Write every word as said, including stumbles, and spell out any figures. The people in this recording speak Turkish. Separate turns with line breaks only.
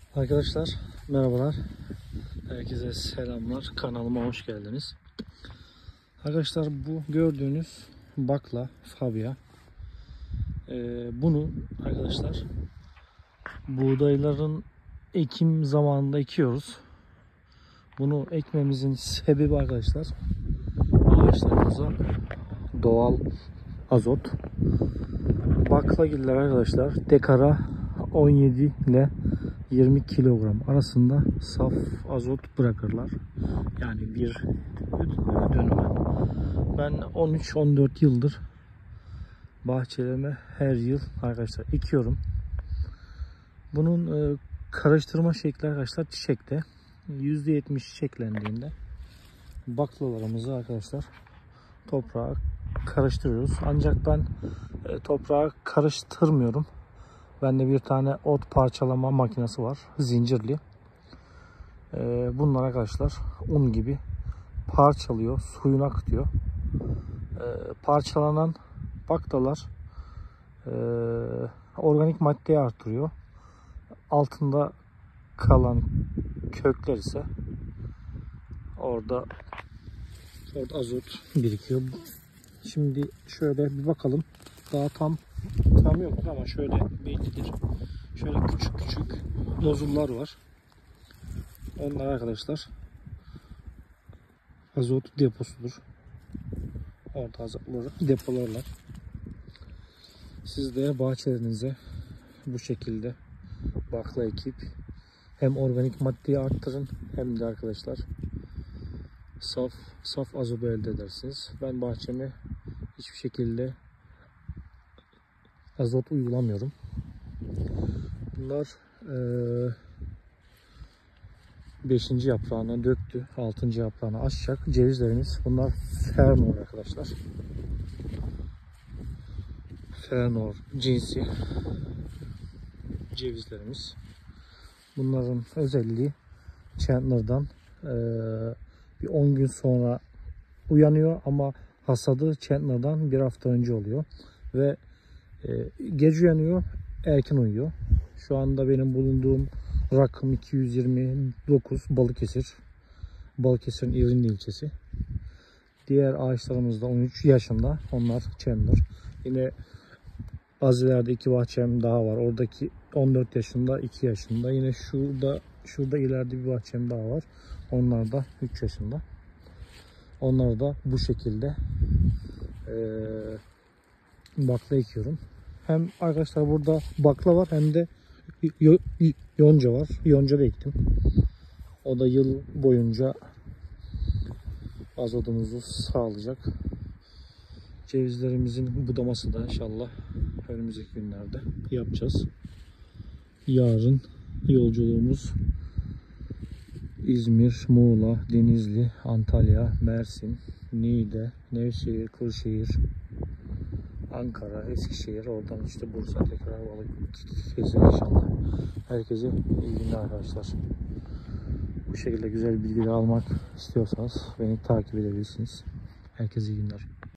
Arkadaşlar merhabalar. Herkese selamlar. Kanalıma hoş geldiniz. Arkadaşlar bu gördüğünüz bakla Fabia. Ee, bunu arkadaşlar buğdayların ekim zamanında ekiyoruz. Bunu ekmemizin sebebi arkadaşlar ağaçlarımıza doğal azot. Baklagiller arkadaşlar dekara on yedi ile yirmi kilogram arasında saf azot bırakırlar. Yani bir dönüme. Ben on üç on dört yıldır bahçelerime her yıl arkadaşlar ekiyorum. Bunun e, karıştırma şekli arkadaşlar çiçekte. yüzde yetmiş çiçeklendiğinde baklalarımızı arkadaşlar toprağa karıştırıyoruz. Ancak ben e, toprağa karıştırmıyorum. Bende bir tane ot parçalama makinesi var. Zincirli. Ee, bunlar arkadaşlar un gibi parçalıyor. Suyunu akıtıyor. Ee, parçalanan baklalar e, organik maddeyi artırıyor. Altında kalan kökler ise orada, orada azot birikiyor. Şimdi şöyle bir bakalım. Daha tam tam yoktur ama şöyle bellidir. Şöyle küçük küçük nozullar var. Onlar arkadaşlar azot deposudur. Orada azotları depolarlar. Siz de bahçelerinize bu şekilde bakla ekip hem organik maddeyi arttırın hem de arkadaşlar saf saf azotu elde edersiniz. Ben bahçeme hiçbir şekilde azot uygulamıyorum. Bunlar beşinci yaprağını döktü. altıncı yaprağını açacak. Cevizlerimiz. Bunlar Fernor arkadaşlar. Fernor cinsi cevizlerimiz. Bunların özelliği Chandler'dan e, bir on gün sonra uyanıyor ama hasadı Chandler'dan bir hafta önce oluyor. Ve e, gece uyanıyor, erken uyuyor. Şu anda benim bulunduğum rakım iki yüz yirmi dokuz Balıkesir. Balıkesir'in İrindi ilçesi. Diğer ağaçlarımız da on üç yaşında. Onlar Chandler. Yine Aziler'de iki bahçem daha var. Oradaki on dört yaşında, iki yaşında. Yine şurada şurada ileride bir bahçem daha var. Onlar da üç yaşında. Onları da bu şekilde e, bakla ekiyorum. Hem arkadaşlar burada bakla var hem de yonca var. Yonca da ektim. O da yıl boyunca azotumuzu sağlayacak. Cevizlerimizin budaması da inşallah önümüzdeki günlerde yapacağız. Yarın yolculuğumuz İzmir, Muğla, Denizli, Antalya, Mersin, Niğde, Nevşehir, Kırşehir, Ankara, Eskişehir, oradan işte Bursa, tekrar Balıkesir inşallah. Herkese iyi günler arkadaşlar. Bu şekilde güzel bilgiler almak istiyorsanız beni takip edebilirsiniz. Herkese iyi günler.